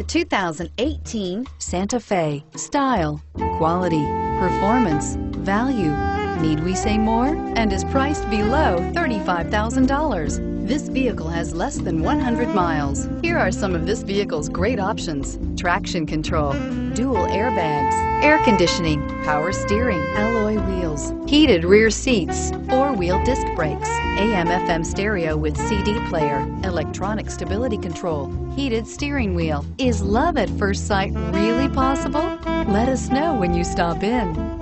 2018 Santa Fe. Style, quality, performance, value. Need we say more? And is priced below $35,000. This vehicle has less than 100 miles. Here are some of this vehicle's great options: traction control, dual airbags, air conditioning, power steering, alloy wheels, heated rear seats, four-wheel disc brakes, AM/FM stereo with CD player, electronic stability control, heated steering wheel. Is love at first sight really possible? Let us know when you stop in.